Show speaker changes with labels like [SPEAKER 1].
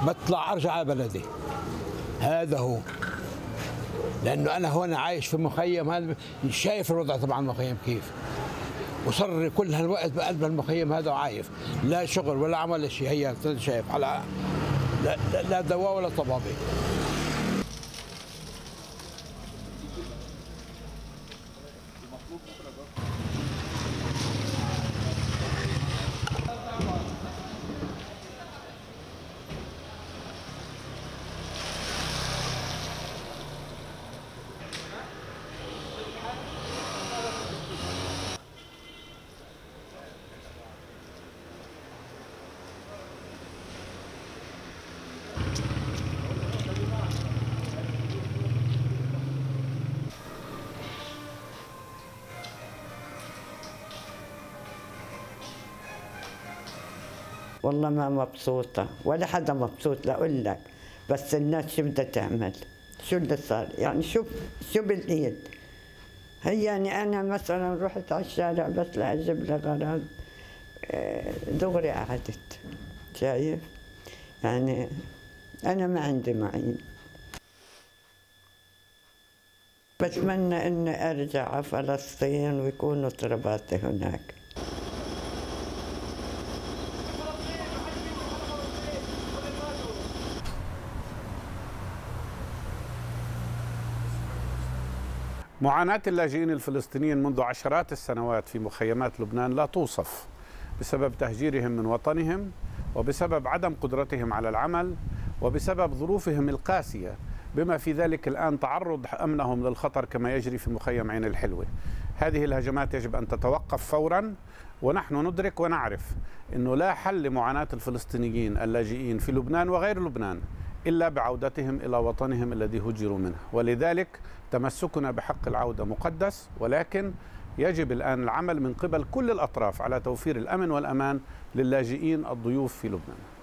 [SPEAKER 1] بطلع ارجع على بلدي. هذا هو، لانه انا هون عايش في مخيم، هذا شايف الوضع تبع المخيم كيف، وصر كل هالوقت بقلب المخيم هذا وعايف، لا شغل ولا عمل ولا شيء. هي شايف على لا دواء ولا طبابه.
[SPEAKER 2] والله ما مبسوطة، ولا حدا مبسوط لأقول لك، بس الناس شو بدها تعمل؟ شو اللي صار؟ يعني شو بالإيد؟ هي يعني أنا مثلا رحت على الشارع بس لأجيب لي غراض، دغري قعدت، شايف؟ يعني أنا ما عندي معين. بتمنى إني أرجع على فلسطين ويكونوا طلباتي هناك.
[SPEAKER 3] معاناة اللاجئين الفلسطينيين منذ عشرات السنوات في مخيمات لبنان لا توصف، بسبب تهجيرهم من وطنهم، وبسبب عدم قدرتهم على العمل، وبسبب ظروفهم القاسية، بما في ذلك الآن تعرض أمنهم للخطر كما يجري في مخيم عين الحلوة. هذه الهجمات يجب أن تتوقف فورا، ونحن ندرك ونعرف أنه لا حل لمعاناة الفلسطينيين اللاجئين في لبنان وغير لبنان إلا بعودتهم إلى وطنهم الذي هجروا منه، ولذلك تمسكنا بحق العودة مقدس، ولكن يجب الآن العمل من قبل كل الأطراف على توفير الأمن والأمان للاجئين الضيوف في لبنان.